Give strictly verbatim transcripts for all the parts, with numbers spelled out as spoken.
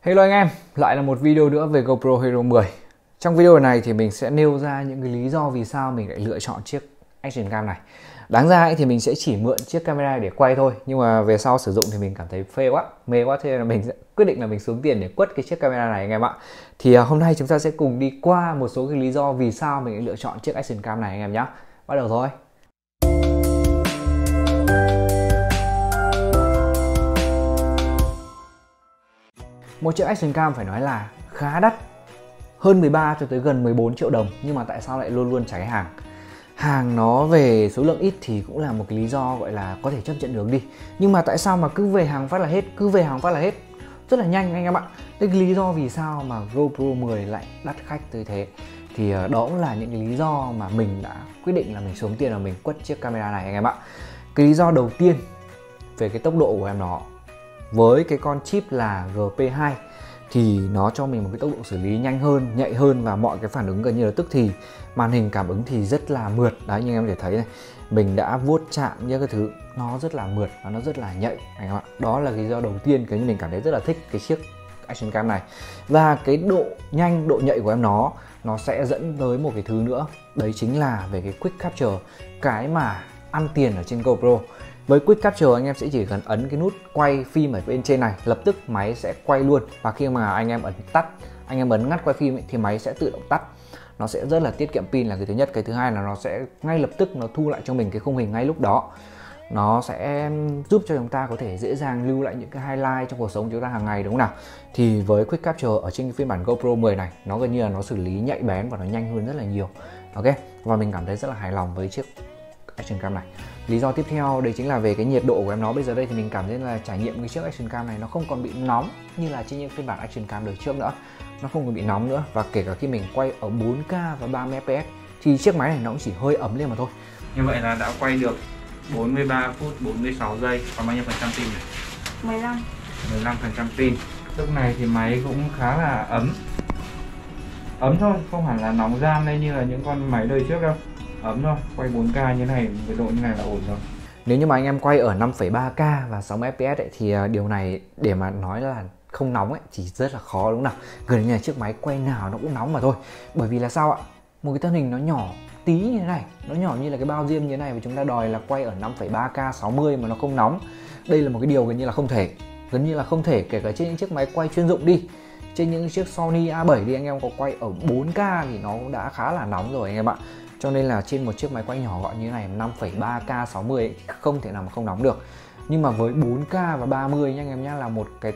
Hello anh em, lại là một video nữa về GoPro Hero mười. Trong video này thì mình sẽ nêu ra những cái lý do vì sao mình lại lựa chọn chiếc Action Cam này. Đáng ra ấy thì mình sẽ chỉ mượn chiếc camera để quay thôi, nhưng mà về sau sử dụng thì mình cảm thấy phê quá, mê quá, thế nên là mình sẽ quyết định là mình xuống tiền để quất cái chiếc camera này anh em ạ. Thì hôm nay chúng ta sẽ cùng đi qua một số cái lý do vì sao mình lại lựa chọn chiếc Action Cam này anh em nhé. Bắt đầu thôi. Một chiếc Action Cam phải nói là khá đắt, hơn mười ba cho tới gần mười bốn triệu đồng, nhưng mà tại sao lại luôn luôn cháy hàng? Hàng nó về số lượng ít thì cũng là một cái lý do gọi là có thể chấp nhận được đi. Nhưng mà tại sao mà cứ về hàng phát là hết, cứ về hàng phát là hết rất là nhanh anh em ạ. Cái lý do vì sao mà GoPro mười lại đắt khách tới thế thì đó cũng là những cái lý do mà mình đã quyết định là mình xuống tiền và mình quất chiếc camera này anh em ạ. Cái lý do đầu tiên về cái tốc độ của em nó, với cái con chip là G P hai thì nó cho mình một cái tốc độ xử lý nhanh hơn, nhạy hơn và mọi cái phản ứng gần như là tức thì. Màn hình cảm ứng thì rất là mượt. Đấy, như em có thể thấy này, mình đã vuốt chạm những cái thứ nó rất là mượt và nó rất là nhạy anh em ạ. Đó là cái lý do đầu tiên cái mình cảm thấy rất là thích cái chiếc Action Cam này. Và cái độ nhanh, độ nhạy của em nó nó sẽ dẫn tới một cái thứ nữa, đấy chính là về cái Quick Capture, cái mà ăn tiền ở trên GoPro. Với Quick Capture anh em sẽ chỉ cần ấn cái nút quay phim ở bên trên này, lập tức máy sẽ quay luôn. Và khi mà anh em ấn tắt, anh em ấn ngắt quay phim ấy, thì máy sẽ tự động tắt. Nó sẽ rất là tiết kiệm pin là cái thứ nhất. Cái thứ hai là nó sẽ ngay lập tức nó thu lại cho mình cái khung hình ngay lúc đó. Nó sẽ giúp cho chúng ta có thể dễ dàng lưu lại những cái highlight trong cuộc sống chúng ta hàng ngày, đúng không nào? Thì với Quick Capture ở trên cái phiên bản GoPro mười này, nó gần như là nó xử lý nhạy bén và nó nhanh hơn rất là nhiều. Ok, và mình cảm thấy rất là hài lòng với chiếc Action Cam này. Lý do tiếp theo đấy chính là về cái nhiệt độ của em nó. Bây giờ đây thì mình cảm thấy là trải nghiệm cái chiếc Action Cam này nó không còn bị nóng như là trên những phiên bản Action Cam đời trước nữa. Nó không còn bị nóng nữa, và kể cả khi mình quay ở bốn K và ba mươi F P S thì chiếc máy này nó cũng chỉ hơi ấm lên mà thôi. Như vậy là đã quay được bốn mươi ba phút bốn mươi sáu giây. Còn bao nhiêu phần trăm pin này? mười lăm. mười lăm phần trăm pin. Lúc này thì máy cũng khá là ấm. Ấm thôi, không hẳn là nóng ran đây như là những con máy đời trước đâu. Ấm thôi, quay bốn K như này, nhiệt độ như này là ổn rồi. Nếu như mà anh em quay ở năm phẩy ba K và sáu mươi F P S ấy, thì điều này để mà nói là không nóng ấy thì rất là khó, đúng không nào? Gần như là chiếc máy quay nào nó cũng nóng mà thôi. Bởi vì là sao ạ? Một cái thân hình nó nhỏ tí như thế này, nó nhỏ như là cái bao diêm như thế này, và chúng ta đòi là quay ở năm phẩy ba K sáu mươi mà nó không nóng. Đây là một cái điều gần như là không thể. Gần như là không thể, kể cả trên những chiếc máy quay chuyên dụng đi. Trên những chiếc Sony A bảy đi, anh em có quay ở bốn K thì nó cũng đã khá là nóng rồi anh em ạ. Cho nên là trên một chiếc máy quay nhỏ gọn như thế này, năm phẩy ba K sáu mươi ấy, thì không thể nào mà không nóng được. Nhưng mà với bốn K và ba mươi nha anh em nhá, là một cái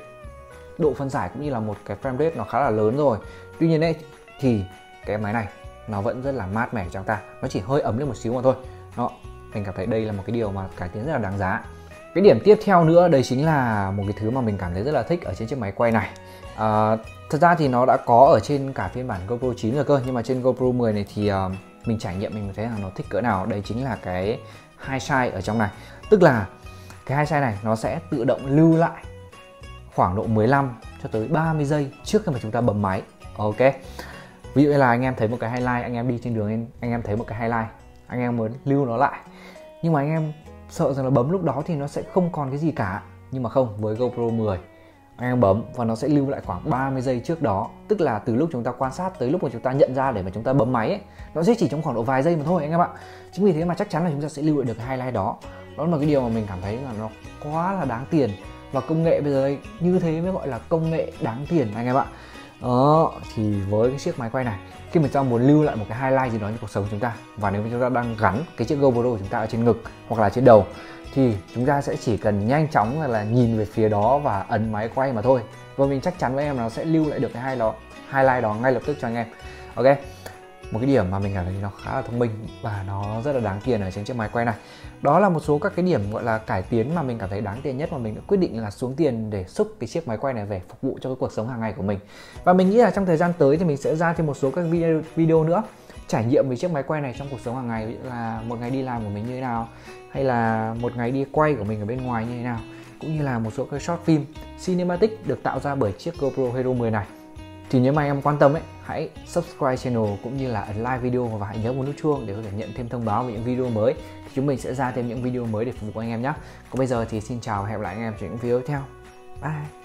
độ phân giải cũng như là một cái frame rate nó khá là lớn rồi. Tuy nhiên đấy thì cái máy này nó vẫn rất là mát mẻ cho chúng ta, nó chỉ hơi ấm lên một xíu mà thôi. Đó, mình cảm thấy đây là một cái điều mà cải tiến rất là đáng giá. Cái điểm tiếp theo nữa đấy chính là một cái thứ mà mình cảm thấy rất là thích ở trên chiếc máy quay này. À, thật ra thì nó đã có ở trên cả phiên bản GoPro chín rồi cơ, nhưng mà trên GoPro mười này thì uh, mình trải nghiệm mình thấy là nó thích cỡ nào. Đấy chính là cái hai size ở trong này. Tức là cái hai size này nó sẽ tự động lưu lại khoảng độ mười lăm cho tới ba mươi giây trước khi mà chúng ta bấm máy. Ok, ví dụ như là anh em thấy một cái highlight, anh em đi trên đường, anh em thấy một cái highlight, anh em muốn lưu nó lại, nhưng mà anh em sợ rằng là bấm lúc đó thì nó sẽ không còn cái gì cả. Nhưng mà không, với GoPro mười anh em bấm và nó sẽ lưu lại khoảng ba mươi giây trước đó. Tức là từ lúc chúng ta quan sát tới lúc mà chúng ta nhận ra để mà chúng ta bấm máy ấy, nó sẽ chỉ trong khoảng độ vài giây mà thôi anh em ạ. Chính vì thế mà chắc chắn là chúng ta sẽ lưu lại được cái highlight đó. Đó là một cái điều mà mình cảm thấy là nó quá là đáng tiền. Và công nghệ bây giờ đây, như thế mới gọi là công nghệ đáng tiền anh em ạ. Đó, thì với cái chiếc máy quay này, khi mà chúng ta muốn lưu lại một cái highlight gì đó trong cuộc sống chúng ta, và nếu mà chúng ta đang gắn cái chiếc GoPro của chúng ta ở trên ngực hoặc là trên đầu, thì chúng ta sẽ chỉ cần nhanh chóng là, là nhìn về phía đó và ấn máy quay mà thôi. Và mình chắc chắn với em nó sẽ lưu lại được cái highlight đó, highlight đó ngay lập tức cho anh em. Ok, một cái điểm mà mình cảm thấy nó khá là thông minh và nó rất là đáng tiền ở trên chiếc máy quay này. Đó là một số các cái điểm gọi là cải tiến mà mình cảm thấy đáng tiền nhất, mà mình đã quyết định là xuống tiền để xúc cái chiếc máy quay này về phục vụ cho cái cuộc sống hàng ngày của mình. Và mình nghĩ là trong thời gian tới thì mình sẽ ra thêm một số các video, video nữa trải nghiệm về chiếc máy quay này trong cuộc sống hàng ngày, ví dụ là một ngày đi làm của mình như thế nào, hay là một ngày đi quay của mình ở bên ngoài như thế nào, cũng như là một số cái short film cinematic được tạo ra bởi chiếc GoPro Hero mười này. Thì nếu mà em quan tâm ấy, hãy subscribe channel cũng như là ấn like video và hãy nhớ một nút chuông để có thể nhận thêm thông báo về những video mới. Thì chúng mình sẽ ra thêm những video mới để phục vụ anh em nhé. Còn bây giờ thì xin chào và hẹn gặp lại anh em trong những video tiếp theo. Bye.